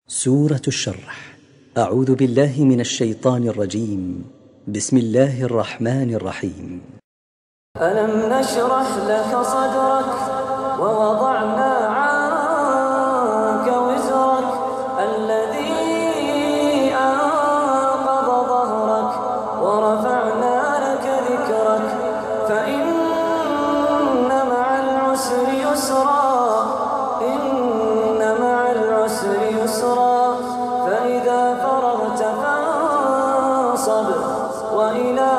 سورة الشرح. أعوذ بالله من الشيطان الرجيم. بسم الله الرحمن الرحيم. ألم نشرح لك صدرك ووضعنا عنك وزرك الذي أنقض ظهرك ورفعنا لك ذكرك فإن مع العسر يسرا فإذا فرغت فانصب وإلى